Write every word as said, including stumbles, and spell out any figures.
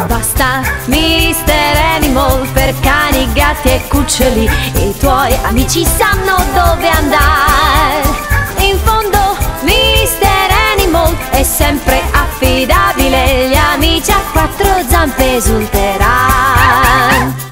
Basta mister Animal per cani, gatti e cuccioli, i tuoi amici sanno dove andare. In fondo mister Animal è sempre affidabile, gli amici a quattro zampe esulteranno.